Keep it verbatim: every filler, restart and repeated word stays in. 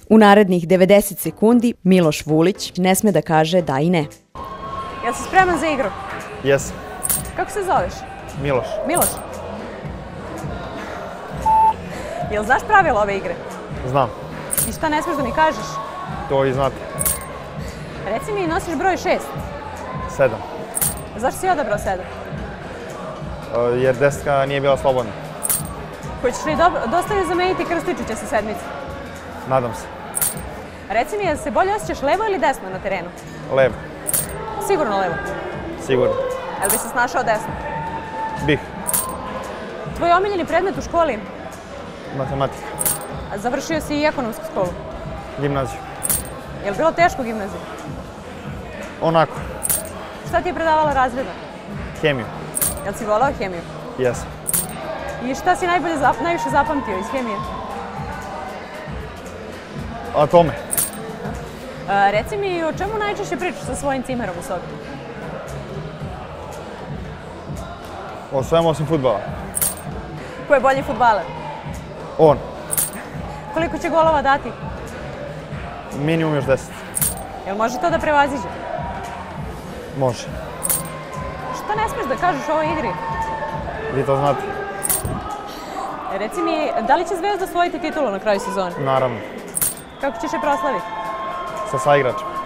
U narednih devedeset sekundi Miloš Vulić ne sme da kaže da i ne. Jel si spreman za igru? Jesam. Kako se zoveš? Miloš. Miloš? Jel znaš pravila ove igre? Znam. I šta ne smeš da mi kažeš? To i znate. Reci mi, nosiš broj šest. Sedam. Zašto si odabrao sedam? E, Jer desetka nije bila slobodna. Hoćeš li dosta je zameniti Krstičića sa sedmice? Nadam se. Reci mi, jel se bolje osjećaš levo ili desno na terenu? Levo. Sigurno levo. Sigurno. Jel bi se snašao desno? Bih. Tvoj omiljeni predmet u školi? Matematika. Završio si i ekonomsku školu. Gimnaziju. Jel bilo teško u gimnaziji? Onako. Šta ti je predavala razredna? Hemiju. Jel si volao hemiju? Jesam. I šta si najbolje, najviše zapamtio iz hemije? Atome. A, reci mi, o čemu najčešće pričaš sa svojim cimerom u sobi? O svemu osim fudbala. Ko je bolji fudbaler? On. Koliko će golova dati? Minimum još deset. Jel može to da prevaziđe? Može. Šta ne smeš da kažeš o ovoj igri? Vi to znate. Reci mi, da li će Zvezda osvojiti titulu na kraju sezone? Naravno. Kako ćeš je proslaviti? Sa saigračem.